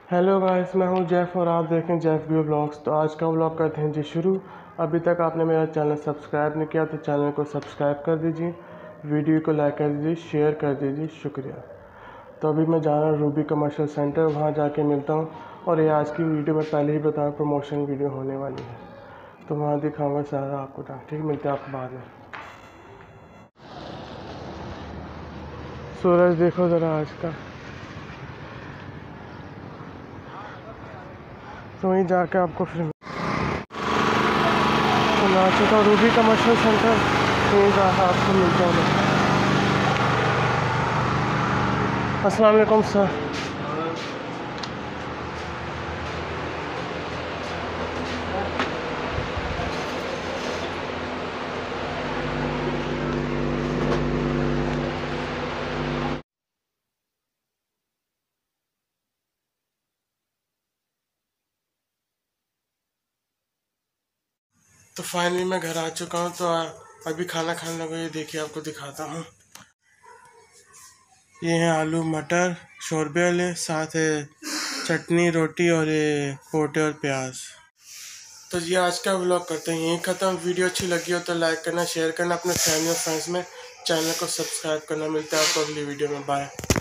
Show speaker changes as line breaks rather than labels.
Hello guys, मैं हूं Jeff और आप देखें जेफ़ व्यू ब्लॉग्स। तो आज का व्लॉग करते हैं जी शुरू। अभी तक आपने मेरा चैनल सब्सक्राइब नहीं किया तो चैनल को सब्सक्राइब कर दीजिए, वीडियो को लाइक कर दीजिए, शेयर कर दीजिए, शुक्रिया। तो अभी मैं जा रहा हूँ रूबी कमर्शियल सेंटर, वहाँ जाके मिलता हूँ। और ये आज की वीडियो में पहले ही बताऊँ प्रमोशन वीडियो होने वाली है, तो वहाँ दिखाऊँगा सारा आपको। ठीक, मिलते हैं आपको बाद में। सूरज देखो ज़रा आज का, तो वहीं जाके आपको फिर तो मैं आ चुका हूँ रूबी कमर्शियल सेंटर, यहीं जाकर आपको मिलता हूँ। अस्सलाम वालेकुम सर। तो फाइनली मैं घर आ चुका हूँ। तो अभी खाना खाने लगा, ये देखिए आपको दिखाता हूँ। ये हैं आलू मटर शोरबे वाले, साथ है चटनी रोटी और ये पोटे और प्याज। तो ये आज का व्लॉग करते हैं यहीं ख़त्म। वीडियो अच्छी लगी हो तो लाइक करना, शेयर करना अपने फैमिली और फ्रेंड्स में, चैनल को सब्सक्राइब करना। मिलता है आपको अगली वीडियो में। बाय।